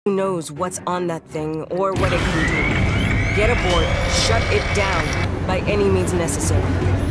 Who knows what's on that thing or what it can do. Get aboard, shut it down, by any means necessary.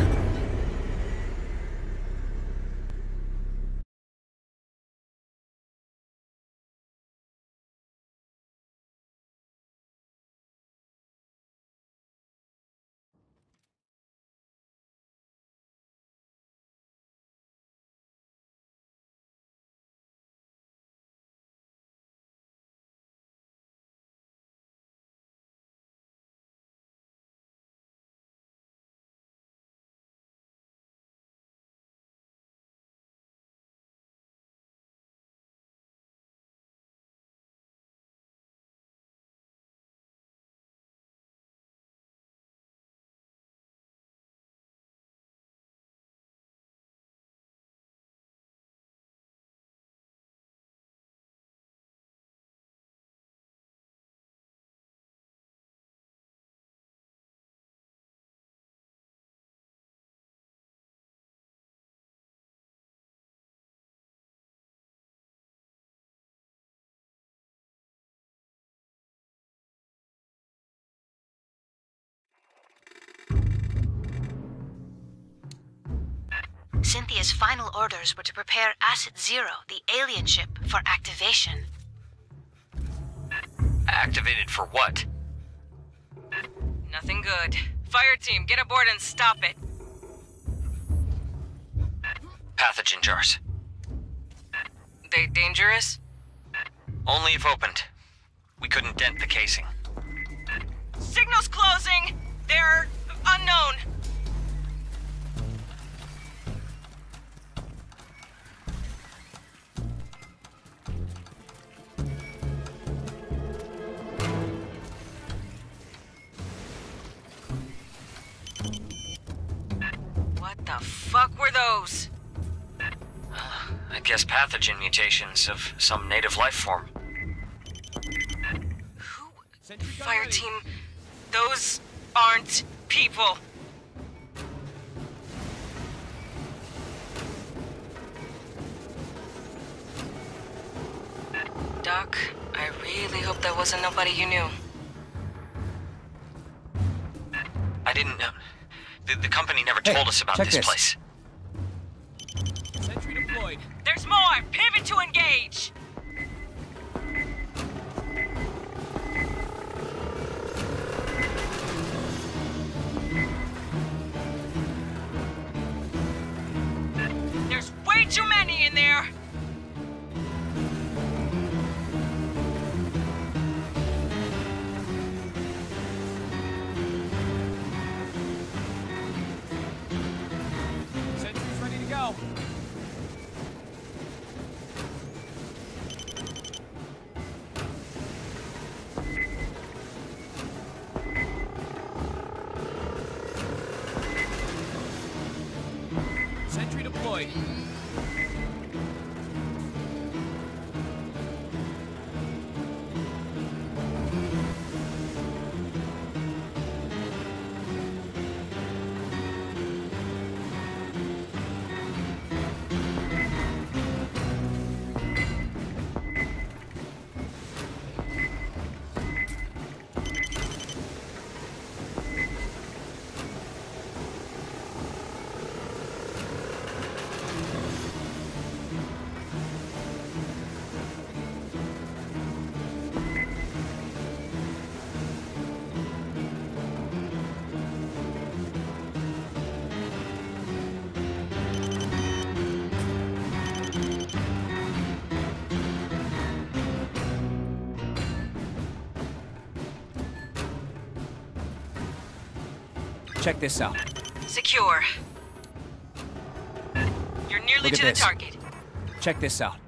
Cynthia's final orders were to prepare Asset Zero, the alien ship, for activation. Activated for what? Nothing good. Fire team, get aboard and stop it. Pathogen jars. They dangerous? Only if opened. We couldn't dent the casing. Signal's closing! They're unknown. What the fuck were those? I guess pathogen mutations of some native life form. Fire team, those aren't people. Doc, I really hope that wasn't nobody you knew. I didn't know. The company never told us about this place. Sentry deployed. There's more! Pivot to engage! There's way too many in there! Sentry's ready to go. Sentry deployed. Check this out. Secure. You're nearly Look at to the this. target. Check this out.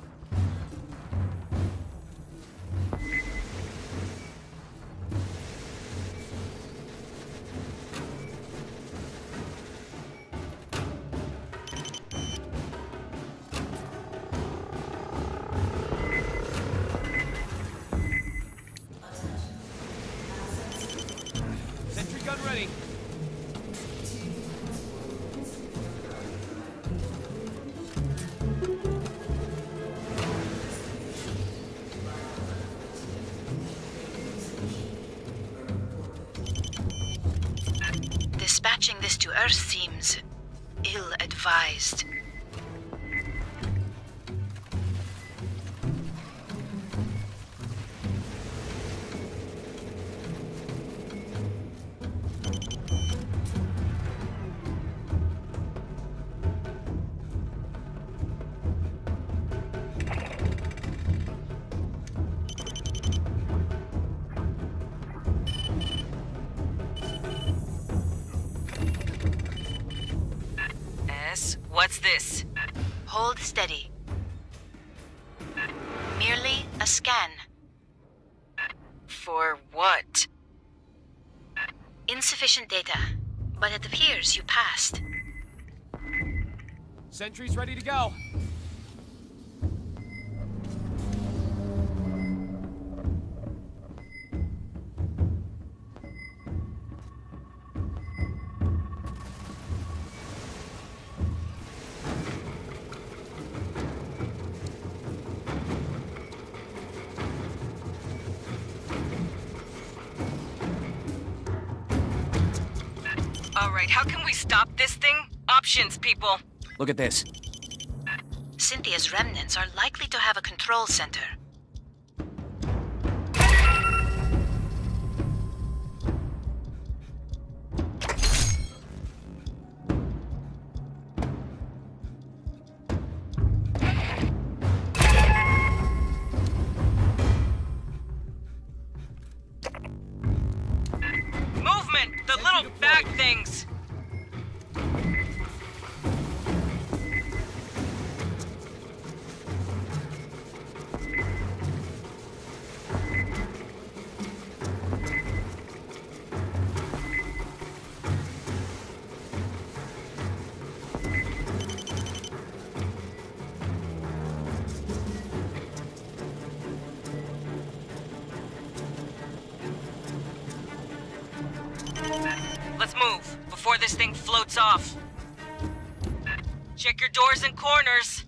Sentry gun ready. Dispatching this to Earth seems ill-advised. What's this? Hold steady. Merely a scan. For what? Insufficient data, but it appears you passed. Sentry's ready to go. Alright, how can we stop this thing? Options, people. Look at this. Cynthia's remnants are likely to have a control center. Movement! The little bag things! Let's move, before this thing floats off. Check your doors and corners.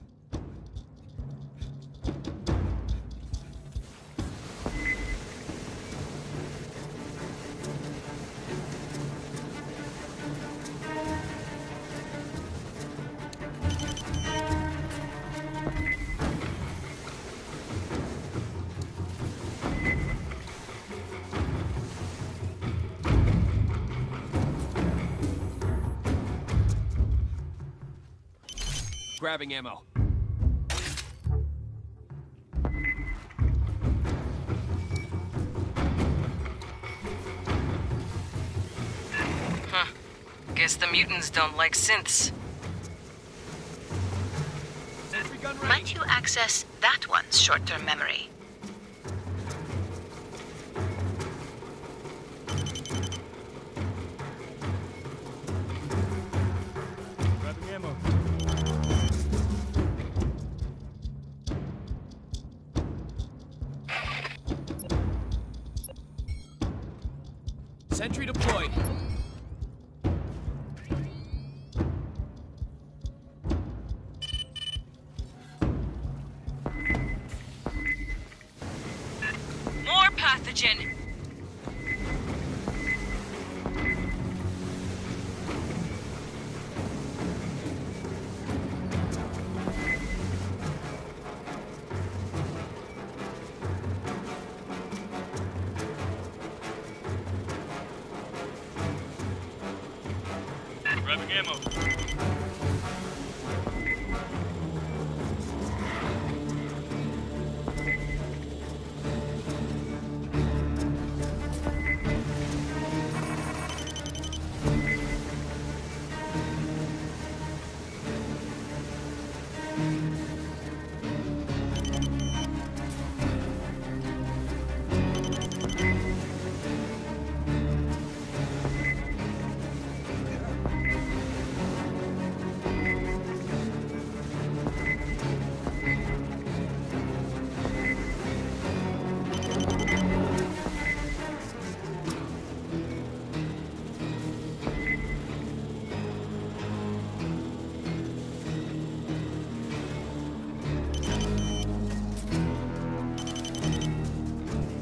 Grabbing ammo. Huh. Guess the mutants don't like synths. Sentry gun ready. Might you access that one's short-term memory? Grabbing ammo. Sentry deployed. More pathogen! Grabbing ammo.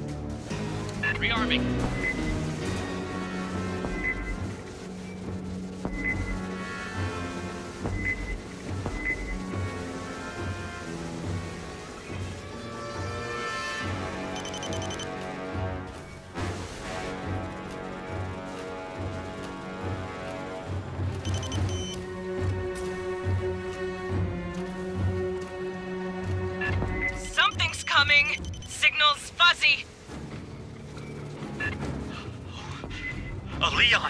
Rearming. Reporting. Signal's fuzzy. Leon!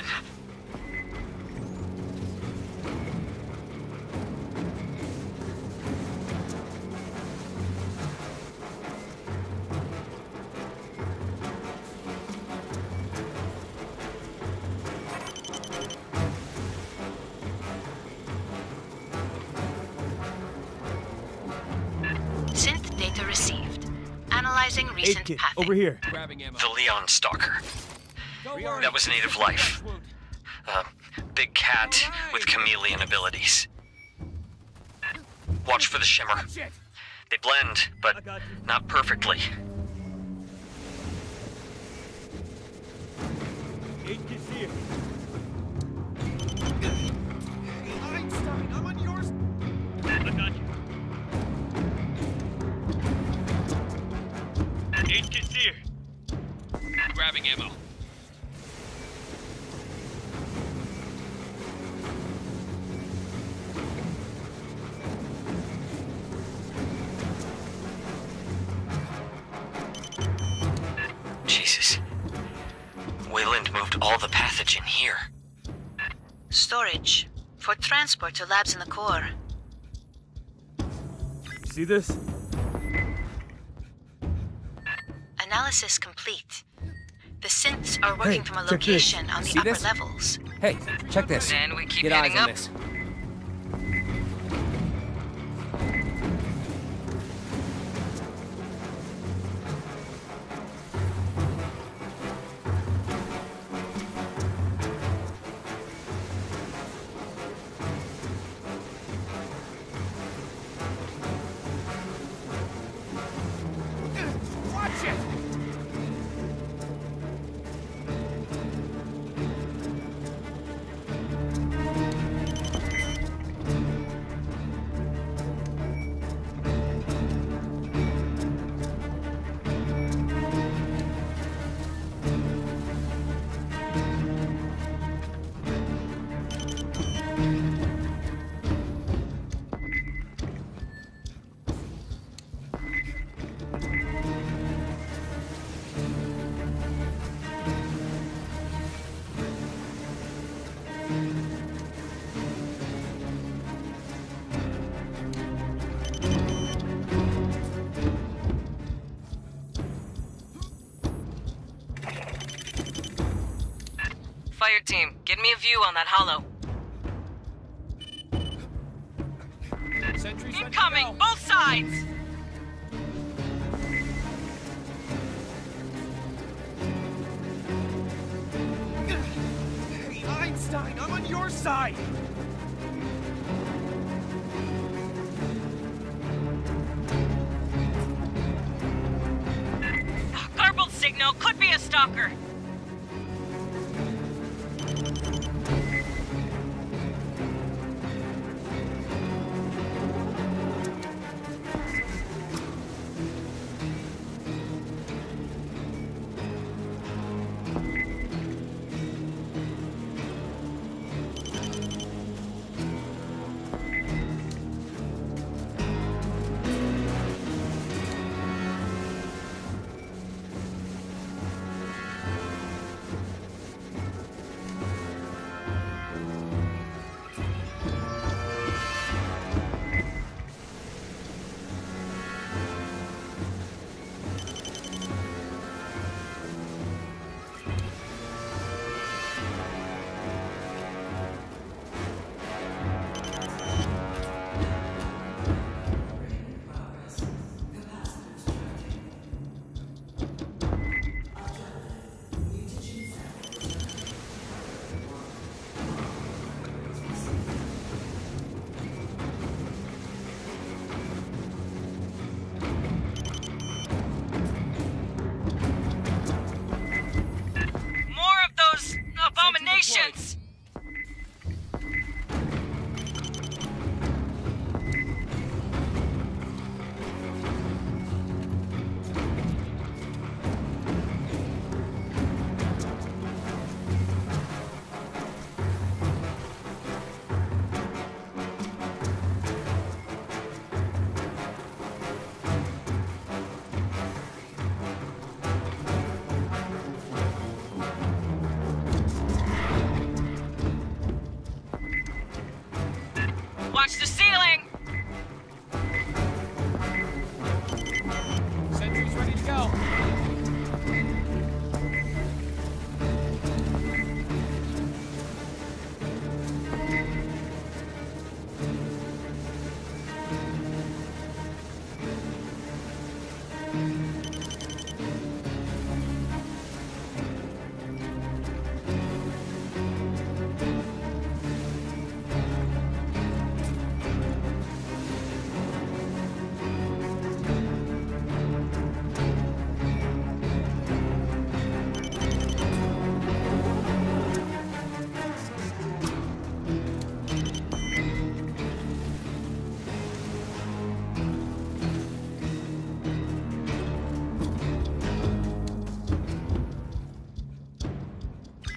Synth data received. Analyzing recent Kit, pathing. over here. Grabbing ammo. The Leon Stalker. Don't worry. That was native life. Wound. Big cat with chameleon abilities. Watch for the shimmer. Shit. They blend, I but got you. not perfectly. 8 kits here. Einstein, I'm on yours. I got you. 8 kits here. Grabbing ammo. Jesus. Wayland moved all the pathogen here. Storage. For transport to labs in the core. See this? Analysis complete. The synths are working from a check this. location on the See upper this? levels. Hey, check this. Then we keep Get eyes heading on up. this. Watch it! Fire team, get me a view on that hollow. Sentry, Incoming, both sides! Hey, Einstein, I'm on your side! Garbled signal, could be a stalker.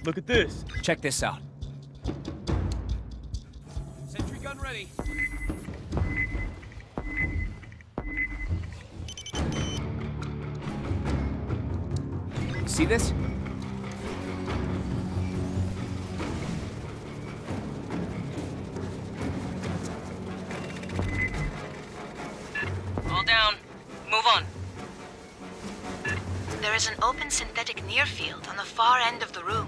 Look at this. Check this out. Sentry gun ready. See this? All down. Move on. There is an open synthetic near field on the far end of the room.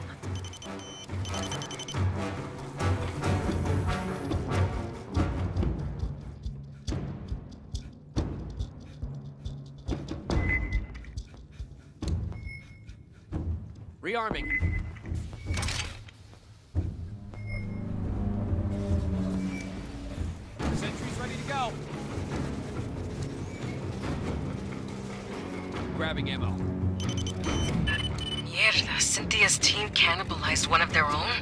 Rearming. Sentry's ready to go. Grabbing ammo. Mierda, Cynthia's team cannibalized one of their own?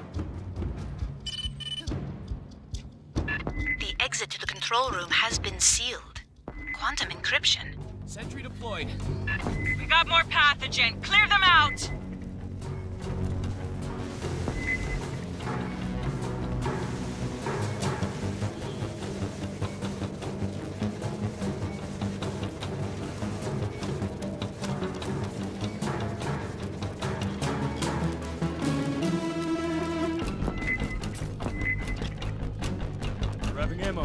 The exit to the control room has been sealed. Quantum encryption. Sentry deployed. We got more pathogen. Clear them out! Grabbing ammo.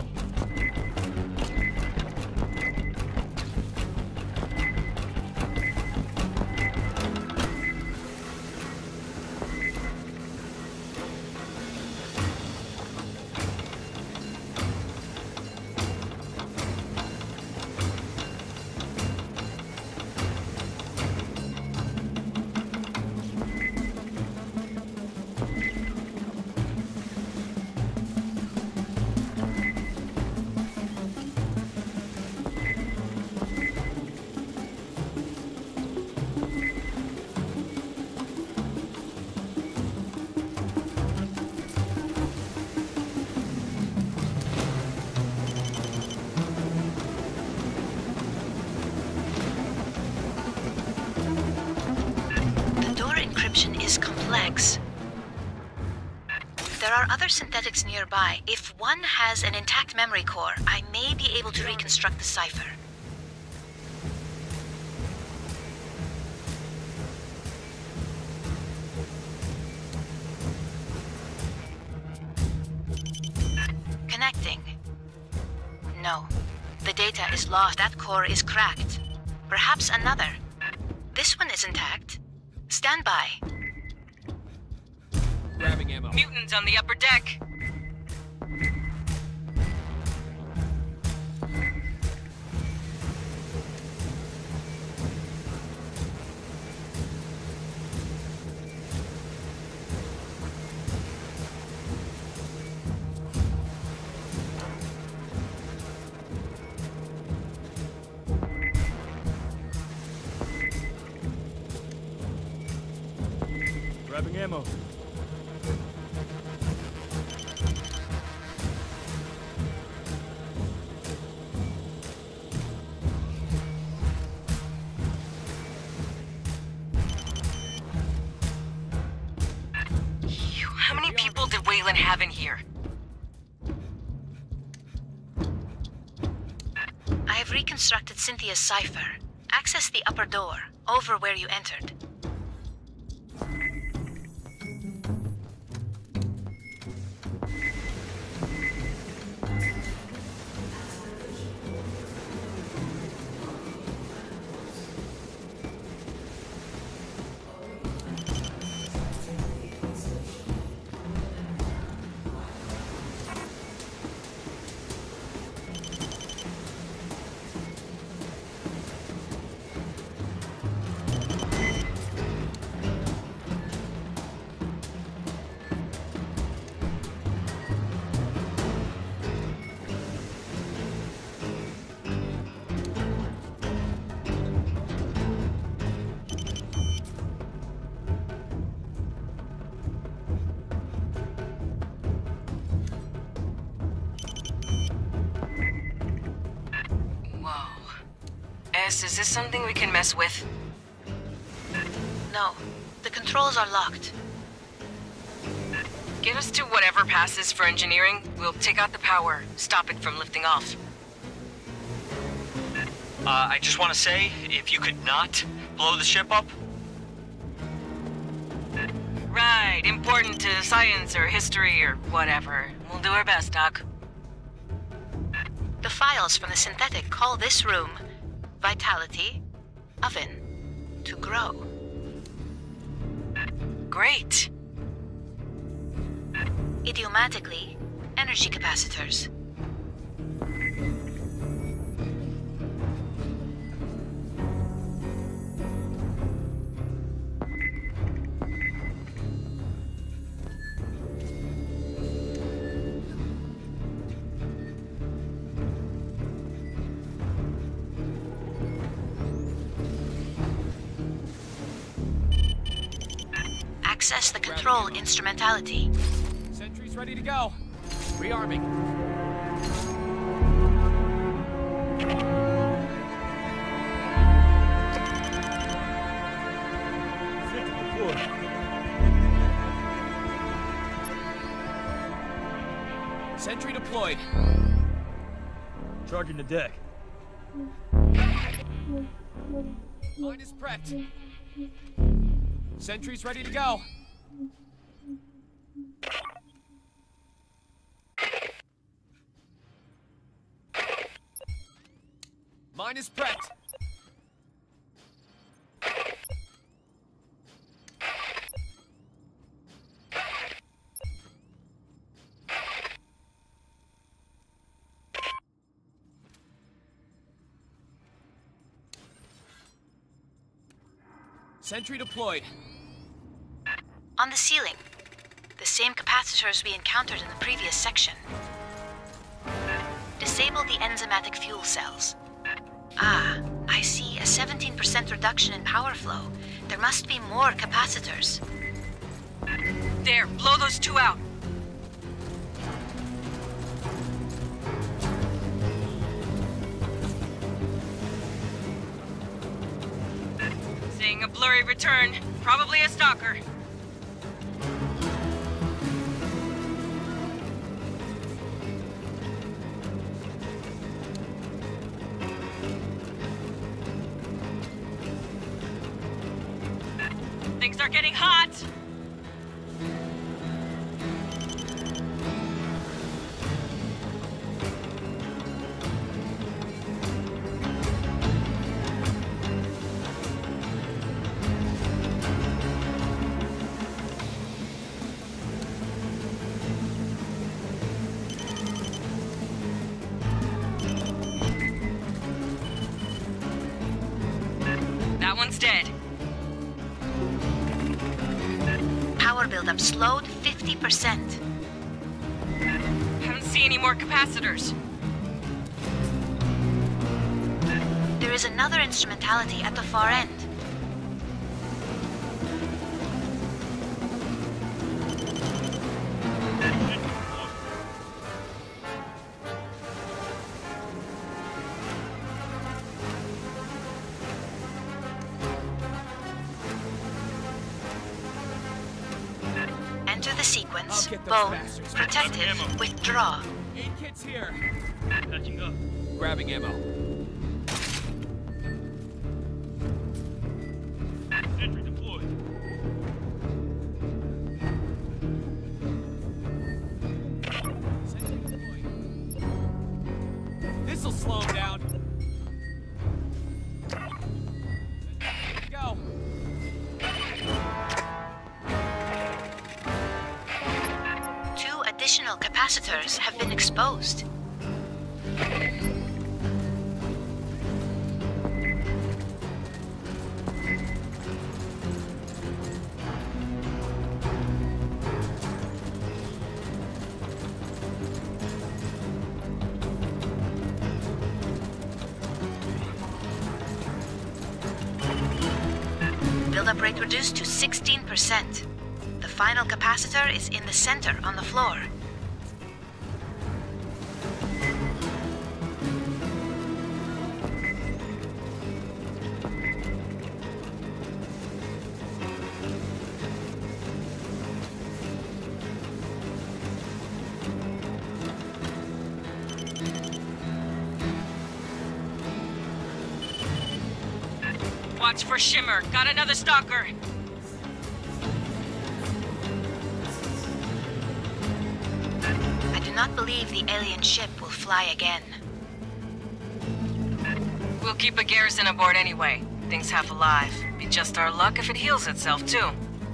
Is complex. There are other synthetics nearby. If one has an intact memory core, I may be able to reconstruct the cipher. Connecting. No. The data is lost. That core is cracked. Perhaps another. This one is intact. Stand by. Grabbing ammo. Mutants on the upper deck. Grabbing ammo. How many people did Wayland have in here? I have reconstructed Cynthia's cipher. Access the upper door, over where you entered. Is this something we can mess with? No. The controls are locked. Get us to whatever passes for engineering. We'll take out the power, stop it from lifting off. I just want to say, if you could not blow the ship up. Right, important to science or history or whatever. We'll do our best, Doc. The files from the synthetic call this room Vitality Oven to grow. Great. Idiomatically, energy capacitors. Access the control instrumentality. Sentry's ready to go. Rearming. Sentry deployed. Sentry deployed. Charging the deck. Mine is prepped. Sentry's ready to go. Mine is prepped. Sentry deployed. On the ceiling, the same capacitors we encountered in the previous section. Disable the enzymatic fuel cells. Ah, I see a 17% reduction in power flow. There must be more capacitors. There, blow those two out. Seeing a blurry return. Probably a stalker. Things are getting hot! That one's dead. Power buildup slowed 50%. Haven't seen any more capacitors. There is another instrumentality at the far end. Enter the sequence. I'll get those Bone. bastards. Protective. Withdraw. Aid kit's here. Catching up. Grabbing ammo. Sentry deployed. Sentry deployed. This'll slow him down. Go. Two additional capacitors have been exposed. Buildup rate reduced to 16%. The final capacitor is in the center on the floor. Watch for Shimmer. Got another stalker. I do not believe the alien ship will fly again. We'll keep a garrison aboard anyway. Thing's half alive. Be just our luck if it heals itself, too.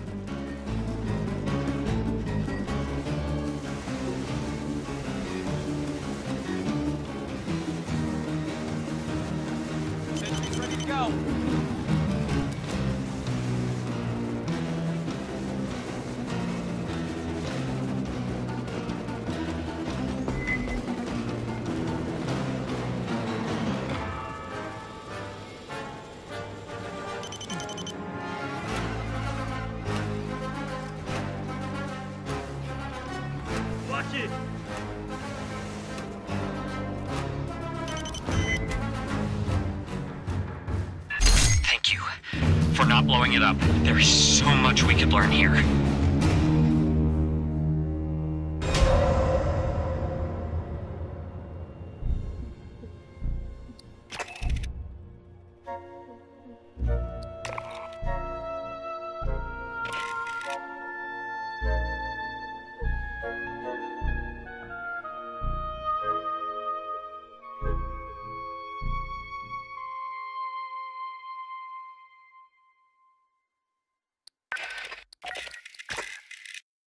Sentry's ready to go. Watch it! Thank you for not blowing it up. There is so much we could learn here.